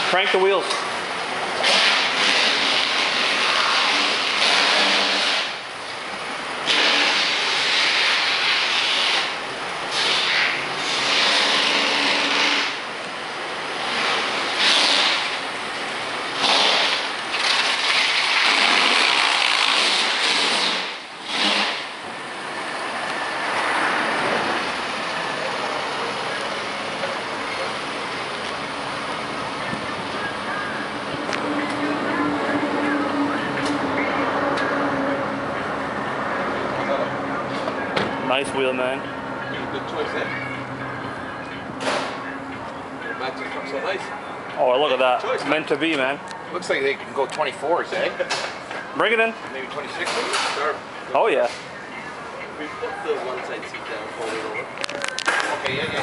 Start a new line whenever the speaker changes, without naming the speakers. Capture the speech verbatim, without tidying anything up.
Crank the wheels. Nice wheel, man.
Good choice, eh? Matches up so nice.
Oh, look at that.
Choice,
Meant to be, man.
Looks like they can go twenty-fours, eh?
Bring it in.
Maybe twenty-six maybe?
Oh, yeah.
We put the one side seat down, fold it over.
Okay, yeah, yeah.